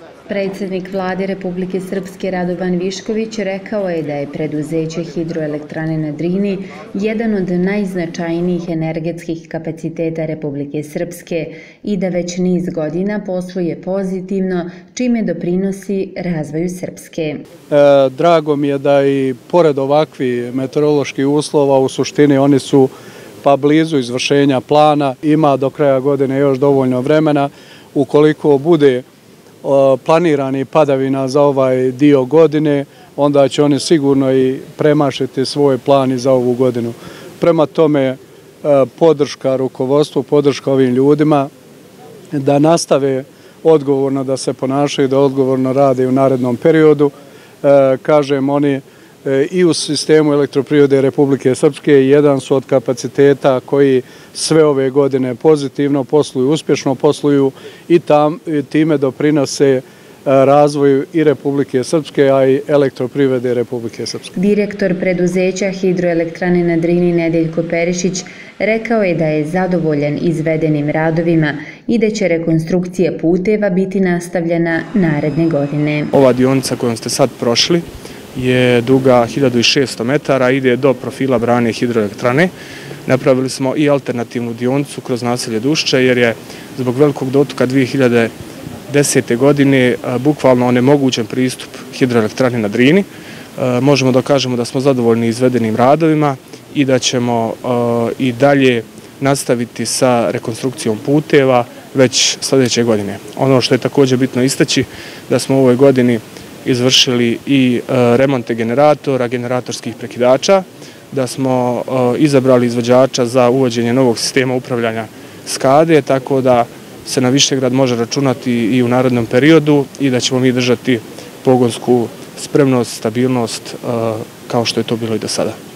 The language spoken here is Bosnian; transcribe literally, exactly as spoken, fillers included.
Predsjednik Vlade Republike Srpske Radovan Višković rekao je da je preduzeće Hidroelektrane na Drini jedan od najznačajnijih energetskih kapaciteta Republike Srpske i da već niz godina posluje pozitivno, čime doprinosi razvoju Srpske. E, drago mi je da i pored ovakvih meteoroloških uslova, u suštini oni su pa blizu izvršenja plana, ima do kraja godine još dovoljno vremena. Ukoliko bude planirani padavina za ovaj dio godine, onda će oni sigurno i premašiti svoj plan i za ovu godinu. Prema tome, podrška rukovodstvu, podrška ovim ljudima da nastave odgovorno da se ponašaju, da odgovorno rade u narednom periodu. Kažem, oni i u sistemu elektroprivrede Republike Srpske jedan su od kapaciteta koji sve ove godine pozitivno posluju, uspješno posluju i time doprinose razvoju i Republike Srpske, a i elektroprivrede Republike Srpske. Direktor preduzeća Hidroelektrane na Drini Nedeljko Perišić rekao je da je zadovoljan izvedenim radovima i da će rekonstrukcija puteva biti nastavljena naredne godine. Ova dionica kojom ste sad prošli je duga hiljadu šesto metara, ide do profila brane hidroelektrane. Napravili smo i alternativnu dionicu kroz naselje Dušče jer je zbog velikog dotoka dvije hiljade desete. godine bukvalno onemogućen pristup hidroelektrane na Drini. Možemo da kažemo da smo zadovoljni izvedenim radovima i da ćemo i dalje nastaviti sa rekonstrukcijom puteva već sljedeće godine. Ono što je također bitno istaći da smo u ovoj godini izvršili i remonte generatora, generatorskih prekidača, da smo izabrali izvođača za uvođenje novog sistema upravljanja SCADE, tako da se na Višegrad može računati i u narednom periodu i da ćemo mi držati pogonsku spremnost, stabilnost kao što je to bilo i do sada.